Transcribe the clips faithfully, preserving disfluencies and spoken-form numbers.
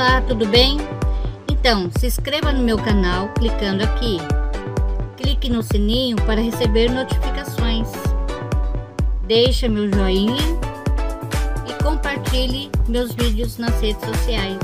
Olá, tudo bem? Então, se inscreva no meu canal clicando aqui. Clique no sininho para receber notificações. Deixe meu joinha e compartilhe meus vídeos nas redes sociais.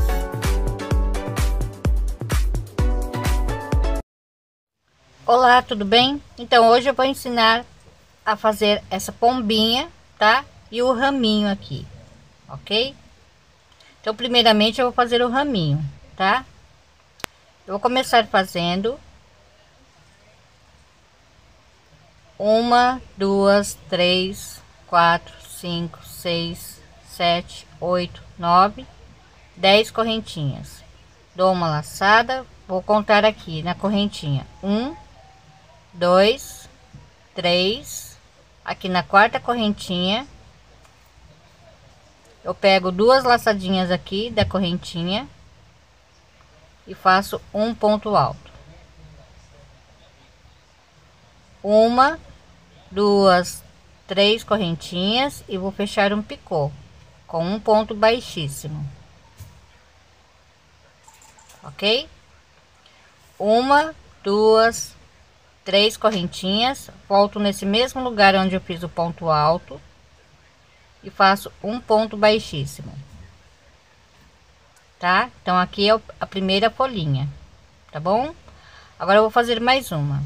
Olá, tudo bem? Então, hoje eu vou ensinar a fazer essa pombinha, tá? E o raminho aqui, ok? Então, primeiramente eu vou fazer o raminho, tá? Eu vou começar fazendo uma, duas, três, quatro, cinco, seis, sete, oito, nove, dez correntinhas. Dou uma laçada, vou contar aqui na correntinha: um, dois, três. Aqui na quarta correntinha eu pego duas laçadinhas aqui da correntinha e faço um ponto alto. Uma, duas, três correntinhas e vou fechar um picô com um ponto baixíssimo, ok? Uma, duas, três correntinhas, volto nesse mesmo lugar onde eu fiz o ponto alto e faço um ponto baixíssimo, tá? Então aqui é a primeira folhinha, tá bom? Agora eu vou fazer mais uma.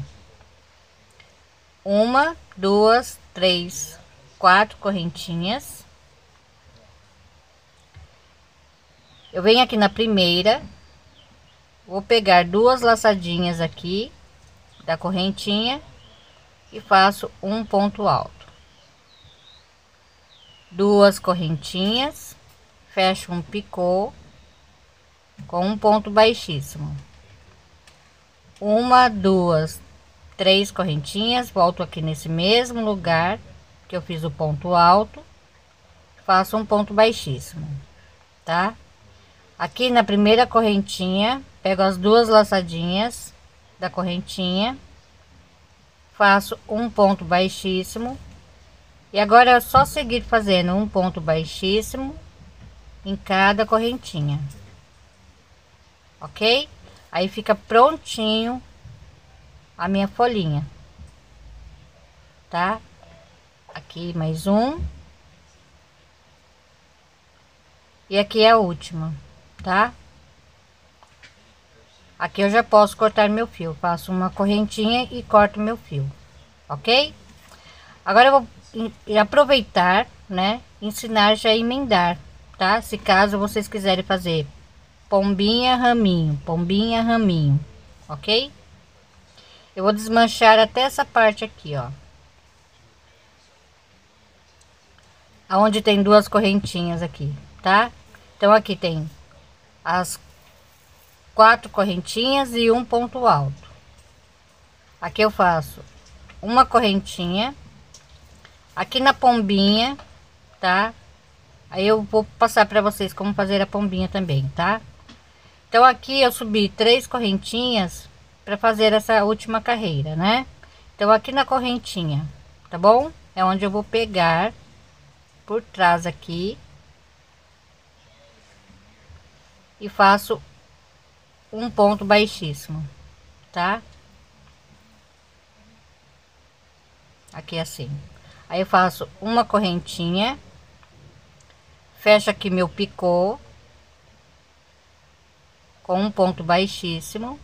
Uma, duas, três, quatro correntinhas. Eu venho aqui na primeira, vou pegar duas laçadinhas aqui da correntinha e faço um ponto alto. Duas correntinhas, fecho um picô com um ponto baixíssimo. Uma, duas, três correntinhas, volto aqui nesse mesmo lugar que eu fiz o ponto alto, faço um ponto baixíssimo, tá? Aqui na primeira correntinha, pego as duas laçadinhas da correntinha, faço um ponto baixíssimo. E agora é só seguir fazendo um ponto baixíssimo em cada correntinha, ok? Aí fica prontinho a minha folhinha, tá? Aqui mais um. E aqui é a última, tá? Aqui eu já posso cortar meu fio, faço uma correntinha e corto meu fio, ok? Agora eu vou e aproveitar, né, ensinar já a emendar, tá? Se caso vocês quiserem fazer pombinha, raminho, pombinha, raminho, ok? Eu vou desmanchar até essa parte aqui, ó, aonde tem duas correntinhas aqui, tá? Então aqui tem as quatro correntinhas e um ponto alto. Aqui eu faço uma correntinha. Aqui na pombinha, tá? Aí eu vou passar para vocês como fazer a pombinha também, tá? Então aqui eu subi três correntinhas para fazer essa última carreira, né? Então aqui na correntinha, tá bom? É onde eu vou pegar por trás aqui e faço um ponto baixíssimo, tá? Aqui assim. Aí eu faço uma correntinha, fecho aqui meu picô com um ponto baixíssimo.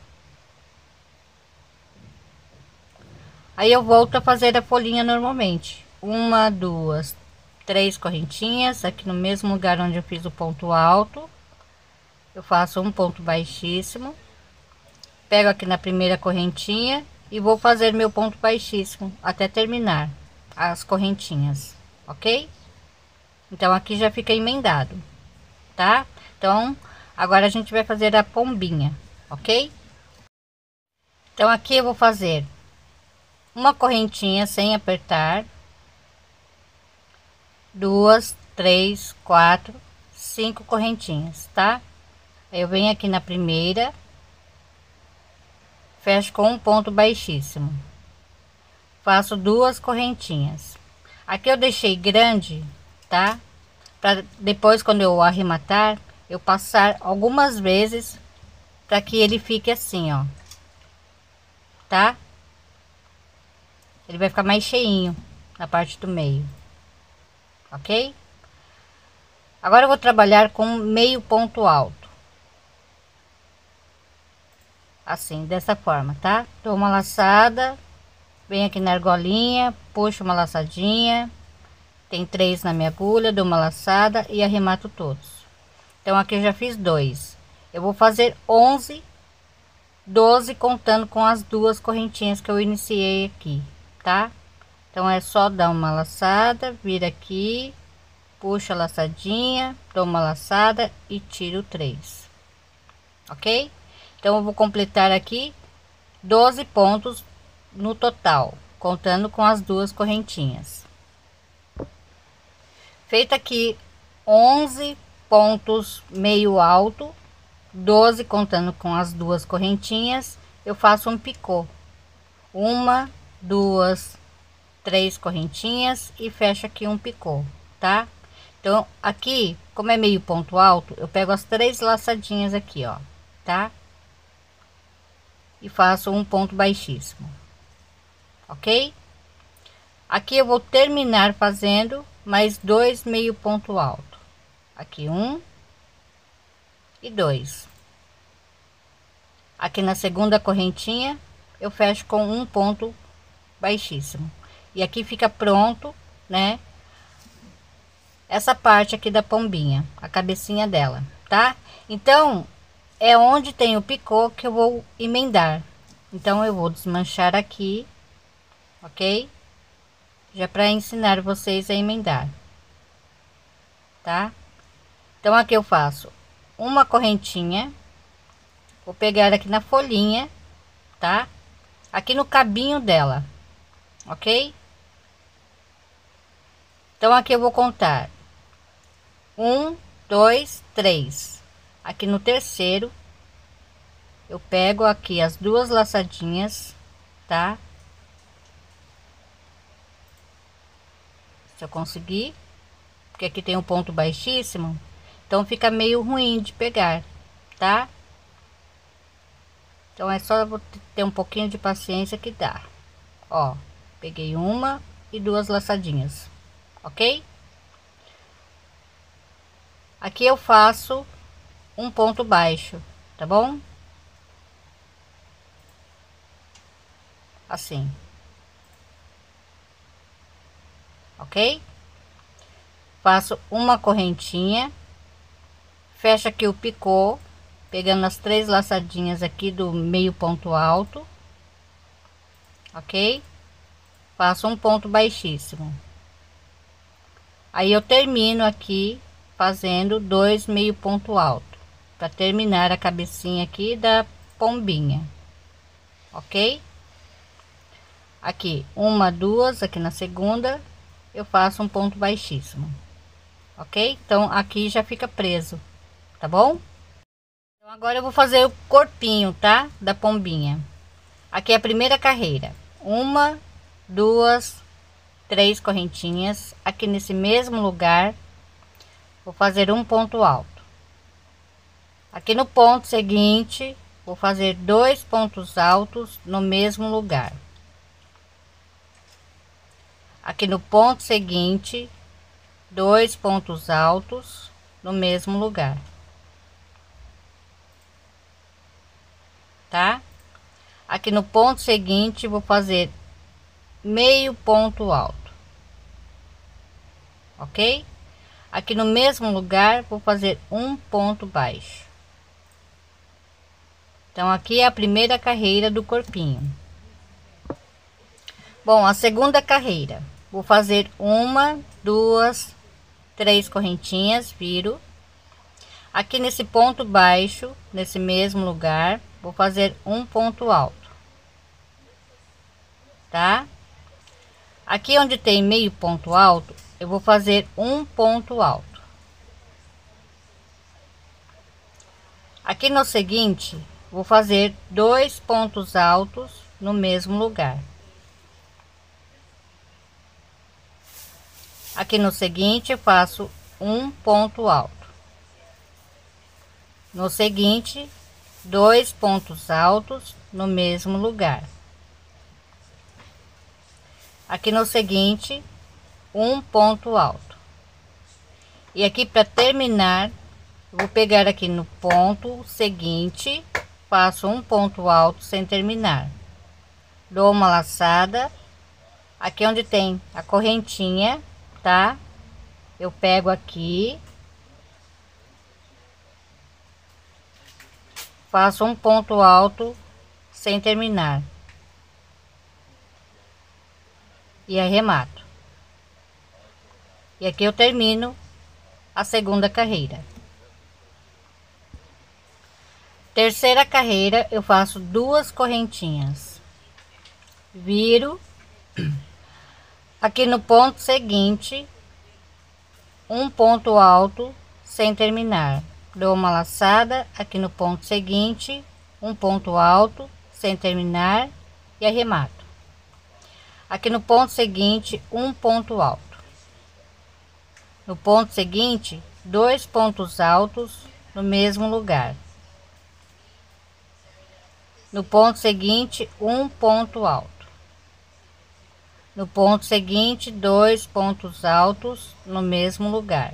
Aí eu volto a fazer a folhinha normalmente. Uma, duas, três correntinhas aqui no mesmo lugar onde eu fiz o ponto alto. Eu faço um ponto baixíssimo, pego aqui na primeira correntinha e vou fazer meu ponto baixíssimo até terminar as correntinhas, ok? Então aqui já fica emendado, tá? Então agora a gente vai fazer a pombinha, ok? Então aqui eu vou fazer uma correntinha sem apertar, duas, três, quatro, cinco correntinhas, tá? Aí eu venho aqui na primeira, fecho com um ponto baixíssimo, faço duas correntinhas. Aqui eu deixei grande, tá? Para depois, quando eu arrematar, eu passar algumas vezes para que ele fique assim, ó, tá? Ele vai ficar mais cheinho na parte do meio, ok? Agora eu vou trabalhar com meio ponto alto, assim, dessa forma, tá? Dou uma laçada, venho aqui na argolinha, puxo uma laçadinha, tem três na minha agulha, dou uma laçada e arremato todos. Então aqui eu já fiz dois, eu vou fazer onze, doze contando com as duas correntinhas que eu iniciei aqui, tá? Então é só dar uma laçada, vir aqui, puxa a laçadinha, dou uma laçada e tiro três, ok? Então eu vou completar aqui doze pontos no total, contando com as duas correntinhas. Feito aqui onze pontos meio alto, doze contando com as duas correntinhas, eu faço um picô, uma, duas, três correntinhas e fecho aqui um picô, tá? Então aqui, como é meio ponto alto, eu pego as três laçadinhas aqui, ó, tá? E faço um ponto baixíssimo, ok? Aqui eu vou terminar fazendo mais dois meio ponto alto, aqui um e dois. Aqui na segunda correntinha eu fecho com um ponto baixíssimo e aqui fica pronto, né, essa parte aqui da pombinha, a cabecinha dela, tá? Então é onde tem o picô que eu vou emendar. Então eu vou desmanchar aqui, ok? Já para ensinar vocês a emendar, tá? Então aqui eu faço uma correntinha, vou pegar aqui na folhinha, tá? Aqui no cabinho dela, ok? Então aqui eu vou contar um, dois, três. Aqui no terceiro eu pego aqui as duas laçadinhas, tá? Se eu conseguir, porque aqui tem um ponto baixíssimo, então fica meio ruim de pegar, tá? Então é só vou ter um pouquinho de paciência que dá. Ó, peguei uma e duas laçadinhas, ok? Aqui eu faço um ponto baixo, tá bom? Assim, ok? Faço uma correntinha, fecho aqui o picô, pegando as três laçadinhas aqui do meio ponto alto, ok? Faço um ponto baixíssimo, aí eu termino aqui fazendo dois meio ponto alto para terminar a cabecinha aqui da pombinha, ok? Aqui uma, duas, aqui na segunda eu faço um ponto baixíssimo, ok? Então aqui já fica preso, tá bom? Então agora eu vou fazer o corpinho, tá? Da pombinha. Aqui é a primeira carreira, uma, duas, três correntinhas. Aqui nesse mesmo lugar vou fazer um ponto alto. Aqui no ponto seguinte vou fazer dois pontos altos no mesmo lugar. Aqui no ponto seguinte, dois pontos altos no mesmo lugar, tá? Aqui no ponto seguinte vou fazer meio ponto alto, ok? Aqui no mesmo lugar vou fazer um ponto baixo. Então aqui é a primeira carreira do corpinho. Bom, a segunda carreira vou fazer uma, duas, três correntinhas, viro aqui nesse ponto baixo, nesse mesmo lugar vou fazer um ponto alto, tá? Aqui onde tem meio ponto alto eu vou fazer um ponto alto. Aqui no seguinte vou fazer dois pontos altos no mesmo lugar. Aqui no seguinte eu faço um ponto alto. No seguinte, dois pontos altos no mesmo lugar. Aqui no seguinte, um ponto alto. E aqui para terminar, vou pegar aqui no ponto seguinte, faço um ponto alto sem terminar, dou uma laçada aqui onde tem a correntinha, tá? Eu pego aqui, faço um ponto alto sem terminar e arremato. E aqui eu termino a segunda carreira. Terceira carreira, eu faço duas correntinhas, viro aqui no ponto seguinte, um ponto alto sem terminar, dou uma laçada aqui no ponto seguinte, um ponto alto sem terminar e arremato. Aqui no ponto seguinte, um ponto alto. No ponto seguinte, dois pontos altos no mesmo lugar. No ponto seguinte, um ponto alto. No ponto seguinte, dois pontos altos no mesmo lugar.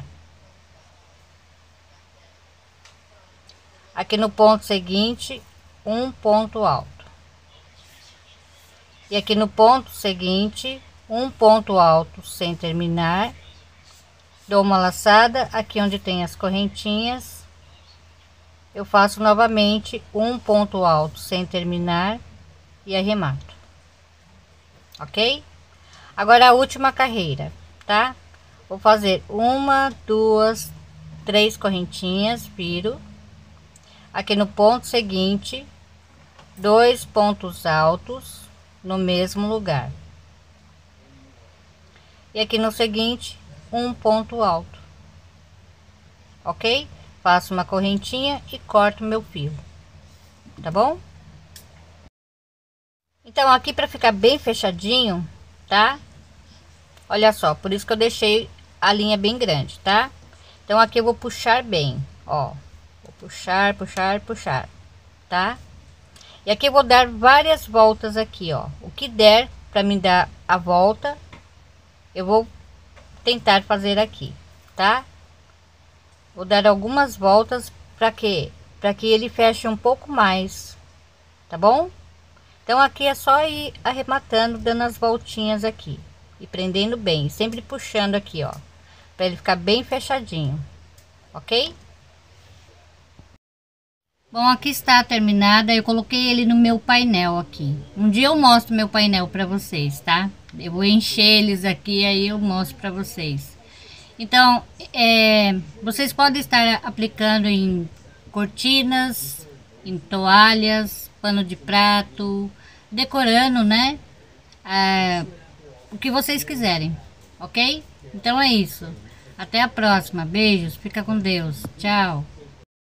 Aqui no ponto seguinte, um ponto alto. E aqui no ponto seguinte, um ponto alto sem terminar, dou uma laçada aqui onde tem as correntinhas, eu faço novamente um ponto alto sem terminar e arremato, ok? Agora a última carreira, tá? Vou fazer uma, duas, três correntinhas, viro aqui no ponto seguinte, dois pontos altos no mesmo lugar, e aqui no seguinte, um ponto alto, ok? Faço uma correntinha e corto meu fio, tá bom? Então aqui para ficar bem fechadinho, tá? Olha só, por isso que eu deixei a linha bem grande, tá? Então aqui eu vou puxar bem, ó, vou puxar, puxar, puxar, tá? E aqui eu vou dar várias voltas aqui, ó, o que der para me dar a volta, eu vou tentar fazer aqui, tá? Vou dar algumas voltas para que para que ele feche um pouco mais, tá bom? Então aqui é só ir arrematando, dando as voltinhas aqui e prendendo bem, sempre puxando aqui, ó, para ele ficar bem fechadinho, ok? Bom, aqui está terminada. Eu coloquei ele no meu painel aqui. Um dia eu mostro meu painel para vocês, tá? Eu vou encher eles aqui, aí eu mostro para vocês. Então, é, vocês podem estar aplicando em cortinas, em toalhas, pano de prato, decorando, né? É, o que vocês quiserem, ok? Então é isso. Até a próxima. Beijos. Fica com Deus. Tchau.